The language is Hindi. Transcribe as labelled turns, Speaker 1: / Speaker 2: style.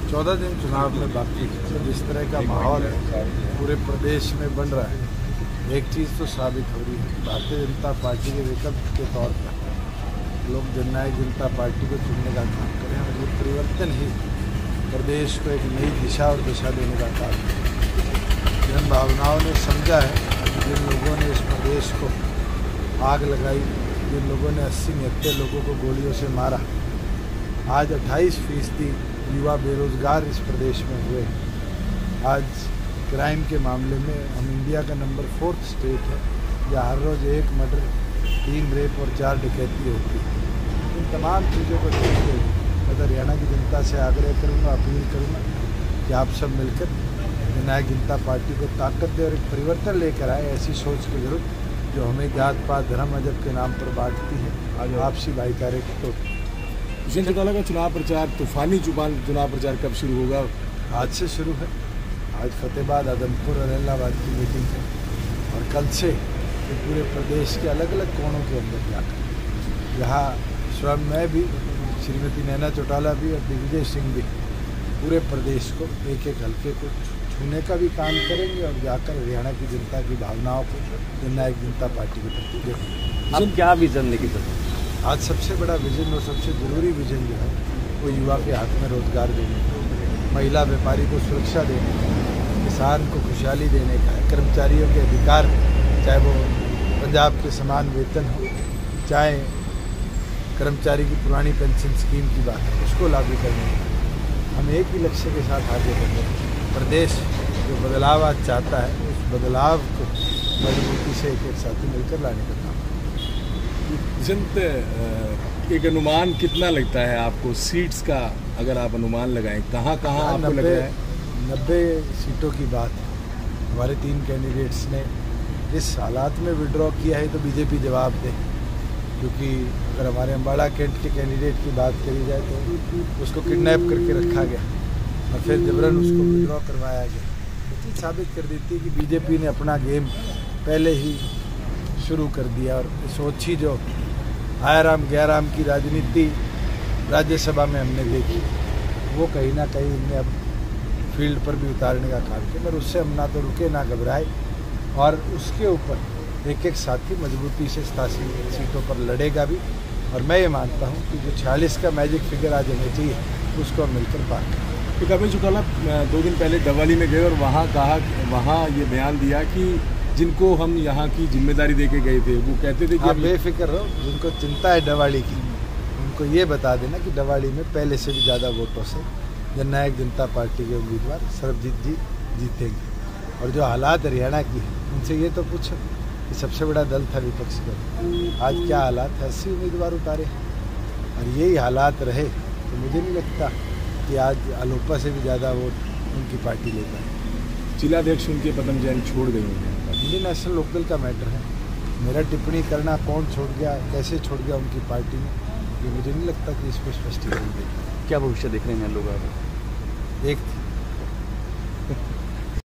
Speaker 1: 14 दिन चुनाव में बाकी है। तो जिस तरह का माहौल है पूरे प्रदेश में बन रहा है, एक चीज़ तो साबित हो रही है कि भारतीय जनता पार्टी के विकल्प के तौर पर लोग जननायक जनता पार्टी को चुनने का काम करें और ये परिवर्तन ही प्रदेश को एक नई दिशा और दिशा देने का काम है। जन भावनाओं ने समझा है कि जिन लोगों ने इस प्रदेश को आग लगाई, जिन लोगों ने 80-90 लोगों को गोलियों से मारा, आज 28% युवा बेरोजगार इस प्रदेश में हुए। आज क्राइम के मामले में हम इंडिया का नंबर 4 स्टेट है, जहाँ हर रोज़ 1 मर्डर, 3 रेप और 4 डकैती होती है। इन तमाम चीज़ों को देखते हुए मैं हरियाणा की जनता से आग्रह करूँगा, अपील करूँगा कि आप सब मिलकर जननायक जनता पार्टी को ताकत दें और एक परिवर्तन लेकर आए ऐसी सोच के विरुद्ध जो हमें जात पात धर्म मजहब के नाम पर बांटती है, आपसी भाईचारे को तोड़ती है।
Speaker 2: दुष्यंत चौटाला का चुनाव प्रचार, तूफानी चुनाव प्रचार कब शुरू होगा?
Speaker 1: आज से शुरू है। आज फतेहाबाद, आदमपुर और इलाहाबाद की मीटिंग है और कल से पूरे प्रदेश के अलग अलग कोनों के अंदर जाकर यहाँ स्वयं मैं भी, श्रीमती नैना चौटाला भी और दिग्विजय सिंह भी पूरे प्रदेश को एक एक हल्के को छूने का भी काम करेंगे और जाकर हरियाणा की जनता की भावनाओं को जननायक जनता पार्टी के प्रति देखेंगे।
Speaker 3: अब क्या विजन लेके चलते?
Speaker 1: आज सबसे बड़ा विजन और सबसे ज़रूरी विजन जो है वो युवा के हाथ में रोजगार देने का, महिला व्यापारी को सुरक्षा देने का, किसान को खुशहाली देने का है, कर्मचारियों के अधिकार, चाहे वो पंजाब के समान वेतन हो, चाहे कर्मचारी की पुरानी पेंशन स्कीम की बात है, उसको लागू करने का। हम एक ही लक्ष्य के साथ आगे बढ़ रहे हैं। प्रदेश जो बदलाव आज चाहता है उस बदलाव को मजबूती से एक एक साथी मिलकर लाने का काम।
Speaker 2: दुष्यंत, एक अनुमान कितना लगता है आपको सीट्स का? अगर आप अनुमान लगाएं, कहाँ आपको लग रहा है?
Speaker 1: 90 सीटों की बात है। हमारे 3 कैंडिडेट्स ने इस हालात में विड्रॉ किया है तो बीजेपी जवाब दे, क्योंकि अगर हमारे अम्बाड़ा कैंट के कैंडिडेट की बात करी जाए तो उसको किडनैप करके रखा गया और फिर जबरन उसको विड्रॉ करवाया गया। ये चीज़ साबित कर देती है कि बीजेपी ने अपना गेम पहले ही शुरू कर दिया और सोची जो आयाराम गयाराम की राजनीति राज्यसभा में हमने देखी, वो कहीं ना कहीं इनने अब फील्ड पर भी उतारने का काम किया। पर उससे हम ना तो रुके ना घबराए और उसके ऊपर एक एक साथी मजबूती से 87 सीटों पर लड़ेगा भी। और मैं ये मानता हूँ कि जो 46 का मैजिक फिगर आज हमें चाहिए उसको हम मिलकर पार करें।
Speaker 2: तो कभी चौटाला 2 दिन पहले दवाली में गए और वहाँ ये बयान दिया कि जिनको हम यहाँ की जिम्मेदारी दे के गए थे वो कहते थे कि
Speaker 1: आप बेफिक्र रहो, जिनको चिंता है डवाली की उनको ये बता देना कि डवाली में पहले से भी ज़्यादा वोटों से जननायक जनता पार्टी के उम्मीदवार सरबजीत जी जीतेंगे। और जो हालात हरियाणा की है उनसे ये तो पूछो कि सबसे बड़ा दल था विपक्ष का, आज क्या हालात है? 80 उम्मीदवार उतारे और यही हालात रहे तो मुझे नहीं लगता कि आज अलोपा से भी ज़्यादा वोट उनकी पार्टी लेता है।
Speaker 2: जिलाध्यक्ष उनके पदम जैन छोड़ गए हैं।
Speaker 1: इंडियन नेशनल लोकदल का मैटर है। मेरा टिप्पणी करना कौन छोड़ गया, कैसे छोड़ गया उनकी पार्टी में, ये मुझे नहीं लगता कि इस पर स्पष्टीकरण देगा।
Speaker 3: क्या भविष्य देख रहे हैं लोग?
Speaker 1: एक